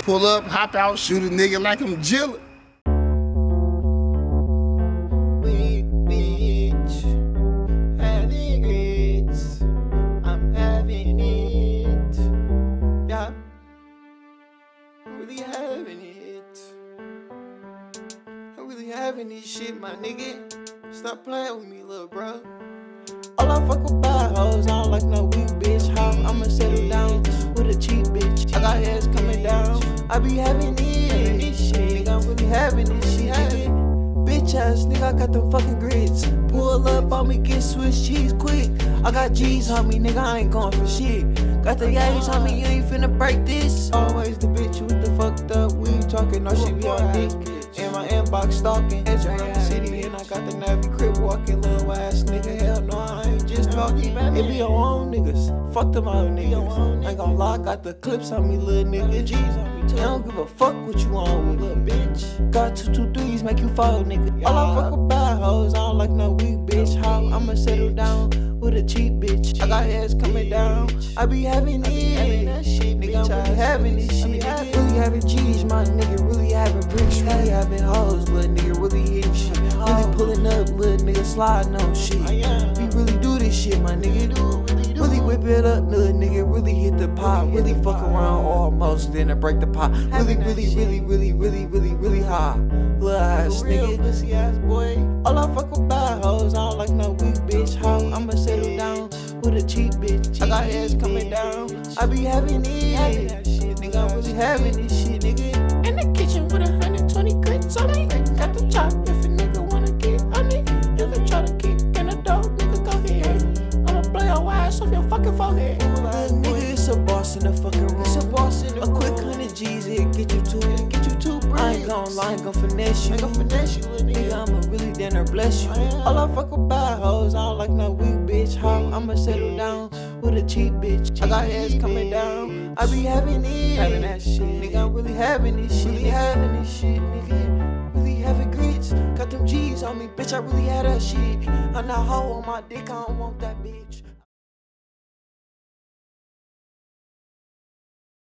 Pull up, hop out, shoot a nigga like I'm Gilla. We bitch, having it. I'm having it. Yeah, I'm really having it. I'm really having this shit, my nigga. Stop playing with me, little bro. All I fuck with bad hoes, I don't like no weak bitch. How I'ma settle down with a cheap bitch. I got heads coming down, I be having this shit. Nigga, I'm really having this shit, nigga. Bitch ass nigga, I got them fucking grits. Pull up on me, get Swiss cheese quick. I got G's on me, nigga, I ain't going for shit. Got the A's on me, you ain't finna break this. Always the bitch with the fucked up weed talking, no she be on dick. In my inbox stalking, edge around the city, and I got the Navy crib walking, little ass nigga. Hell no, I ain't just talking. It be your own niggas, fuck them other niggas. Ain't gon' lie, got the clips on me, little nigga. G's on me too. I don't give a fuck what you on with, little bitch. Got 2 2 3s, make you fall, nigga. All I fuck with bad hoes, I don't like no weak bitch. How I'ma settle down with a cheap bitch. I got heads coming down, I be having it. Nigga, I'm really having this shit. Really having G's, my nigga. Really having bricks, really having hoes, little nigga. Really hitting shit. Really pulling up, little nigga. Sliding on shit. We really do this shit, my nigga. Really whip it up, little nigga. Really hit the pot. Really fuck around almost, then I break the pot. Really high. Little ass nigga. Pussy ass boy. All I fuck with bad hoes, I don't like no weak bitch. How I'ma settle down with a cheap bitch. I got heads coming down, I be having it. Nigga, I'm really having this shit, nigga. In the kitchen with 120 grits on me. Got the chop if a nigga wanna get on it. If you try to kick in the door, nigga, go ahead. I'ma blow your ass off your fucking forehead. Nigga, it's a boss in the fucking room. It's a boss in the room. A quick 100 G's, it get you two. I ain't gon' lie, ain't gon' finesse you. Nigga, I'ma really damn near bless you. All I fuck with bad hoes, I don't like no weak bitch. How I'ma settle down with a cheap bitch. I got heads coming down, I be having it. Having that shit, nigga, I'm really having this shit. Really having this shit, nigga. Really having grits, got them G's on me, bitch. I really had that shit. I'm not hoe on my dick, I don't want that bitch.